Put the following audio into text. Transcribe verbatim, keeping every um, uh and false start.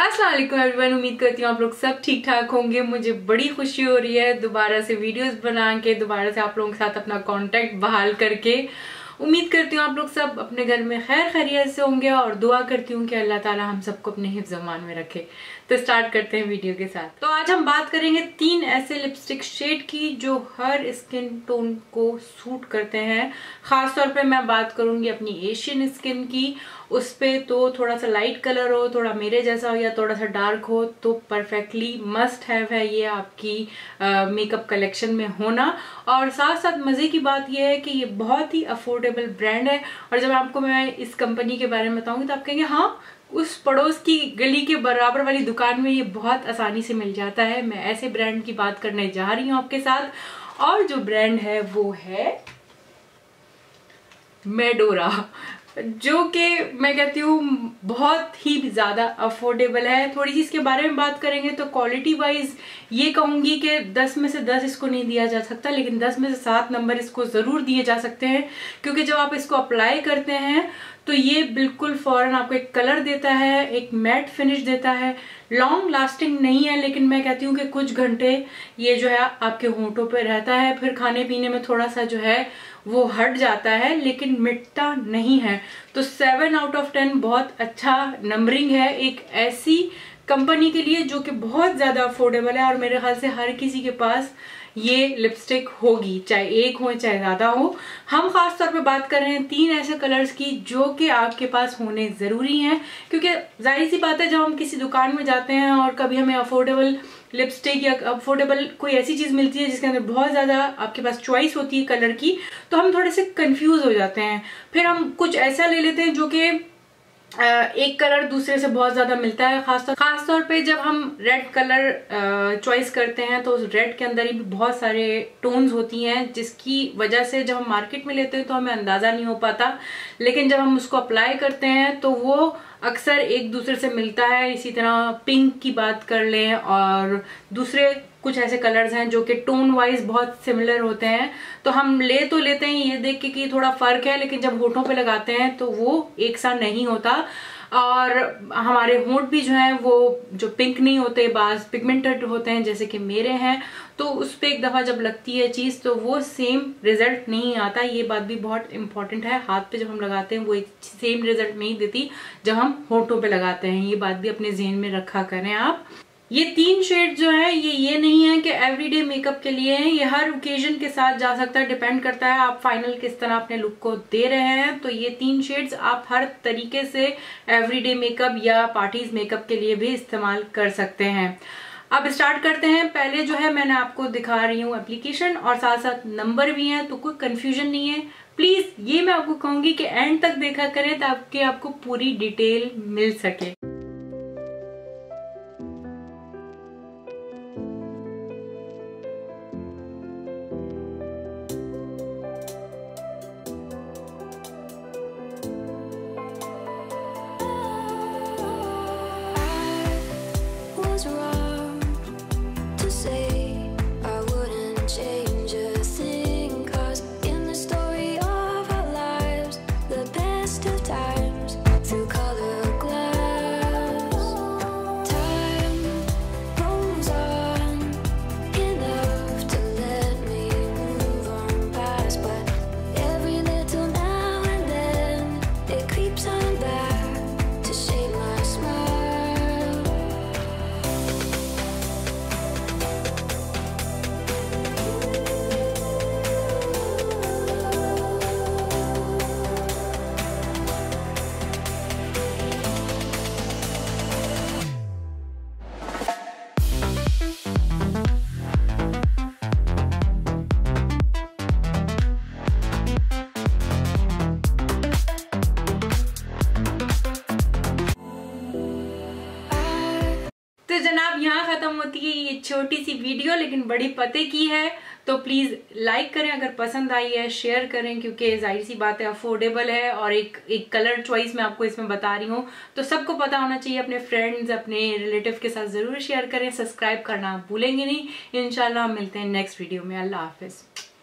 अस्सलाम वालेकुम एवरीवन, उम्मीद करती हूँ आप लोग सब ठीक ठाक होंगे। मुझे बड़ी खुशी हो रही है दोबारा से वीडियोस बना के, दोबारा से आप लोगों के साथ अपना कांटेक्ट बहाल करके। उम्मीद करती हूँ आप लोग सब अपने घर में खैर खैरियत से होंगे और दुआ करती हूँ कि अल्लाह ताला हम सबको अपने हिफ्ज़ अमान में रखे। तो स्टार्ट करते हैं वीडियो के साथ। तो आज हम बात करेंगे तीन ऐसे लिपस्टिक शेड की जो हर स्किन टोन को सूट करते हैं। खास तौर पे मैं बात करूंगी अपनी एशियन स्किन की। उस पे तो थोड़ा सा लाइट कलर हो, थोड़ा मेरे जैसा हो या थोड़ा सा डार्क हो तो परफेक्टली मस्ट हैव है ये आपकी मेकअप कलेक्शन में होना। और साथ साथ मजे की बात यह है कि ये बहुत ही अफोर्डेबल ब्रांड है और जब आपको मैं इस कंपनी के बारे में बताऊंगी तो आप कहेंगे हाँ, उस पड़ोस की गली के बराबर वाली दुकान में ये बहुत आसानी से मिल जाता है। मैं ऐसे ब्रांड की बात करने जा रही हूँ आपके साथ और जो ब्रांड है वो है मेडोरा, जो कि मैं कहती हूँ बहुत ही ज्यादा अफोर्डेबल है। थोड़ी सी इसके बारे में बात करेंगे तो क्वालिटी वाइज ये कहूंगी कि दस में से दस इसको नहीं दिया जा सकता, लेकिन दस में से सात नंबर इसको जरूर दिए जा सकते हैं, क्योंकि जब आप इसको अप्लाई करते हैं तो ये बिल्कुल फौरन आपको एक कलर देता है, एक मैट फिनिश देता है। लॉन्ग लास्टिंग नहीं है, लेकिन मैं कहती हूँ कि कुछ घंटे ये जो है आपके होंठों पे रहता है, फिर खाने पीने में थोड़ा सा जो है वो हट जाता है, लेकिन मिटता नहीं है। तो सेवन आउट ऑफ टेन बहुत अच्छा नंबरिंग है एक ऐसी कंपनी के लिए जो कि बहुत ज्यादा अफोर्डेबल है और मेरे ख्याल से हर किसी के पास ये लिपस्टिक होगी, चाहे एक हो चाहे ज्यादा हो। हम खास तौर पे बात कर रहे हैं तीन ऐसे कलर्स की जो कि आपके पास होने जरूरी हैं, क्योंकि जाहिर सी बात है जब हम किसी दुकान में जाते हैं और कभी हमें अफोर्डेबल लिपस्टिक या अफोर्डेबल कोई ऐसी चीज मिलती है जिसके अंदर बहुत ज्यादा आपके पास चॉइस होती है कलर की, तो हम थोड़े से कंफ्यूज हो जाते हैं। फिर हम कुछ ऐसा ले लेते हैं जो कि एक कलर दूसरे से बहुत ज्यादा मिलता है। खासतौर खास तौर पे जब हम रेड कलर चॉइस करते हैं तो उस रेड के अंदर ही भी बहुत सारे टोन्स होती हैं, जिसकी वजह से जब हम मार्केट में लेते हैं तो हमें अंदाजा नहीं हो पाता, लेकिन जब हम उसको अप्लाई करते हैं तो वो अक्सर एक दूसरे से मिलता है। इसी तरह पिंक की बात कर लें और दूसरे कुछ ऐसे कलर्स हैं जो कि टोन वाइज बहुत सिमिलर होते हैं, तो हम ले तो लेते हैं ये देख के कि थोड़ा फर्क है, लेकिन जब होठों पे लगाते हैं तो वो एक सा नहीं होता। और हमारे होंठ भी जो हैं वो जो पिंक नहीं होते, बाज पिगमेंटेड होते हैं जैसे कि मेरे हैं, तो उस पर एक दफा जब लगती है चीज तो वो सेम रिजल्ट नहीं आता। ये बात भी बहुत इंपॉर्टेंट है, हाथ पे जब हम लगाते हैं वो एक सेम रिजल्ट नहीं देती जब हम होठों पे लगाते हैं। ये बात भी अपने ज़हन में रखा करें आप। ये तीन शेड जो है ये ये नहीं है कि एवरीडे मेकअप के लिए है, ये हर ओकेजन के साथ जा सकता है। डिपेंड करता है आप फाइनल किस तरह अपने लुक को दे रहे हैं। तो ये तीन शेड्स आप हर तरीके से एवरीडे मेकअप या पार्टीज मेकअप के लिए भी इस्तेमाल कर सकते हैं। अब स्टार्ट करते हैं। पहले जो है मैंने आपको दिखा रही हूँ एप्लीकेशन और साथ साथ नंबर भी हैं, तो कोई कंफ्यूजन नहीं है। प्लीज ये मैं आपको कहूंगी कि एंड तक देखा करें ताकि आपको पूरी डिटेल मिल सके। तो जनाब यहाँ खत्म होती है ये छोटी सी वीडियो, लेकिन बड़ी पते की है। तो प्लीज लाइक करें अगर पसंद आई है, शेयर करें क्योंकि जाहिर सी बात है अफोर्डेबल है और एक एक कलर चॉइस मैं आपको इसमें बता रही हूँ तो सबको पता होना चाहिए। अपने फ्रेंड्स अपने रिलेटिव के साथ जरूर शेयर करें, सब्सक्राइब करना भूलेंगे नहीं। इंशाल्लाह मिलते हैं नेक्स्ट वीडियो में। अल्लाह हाफिज।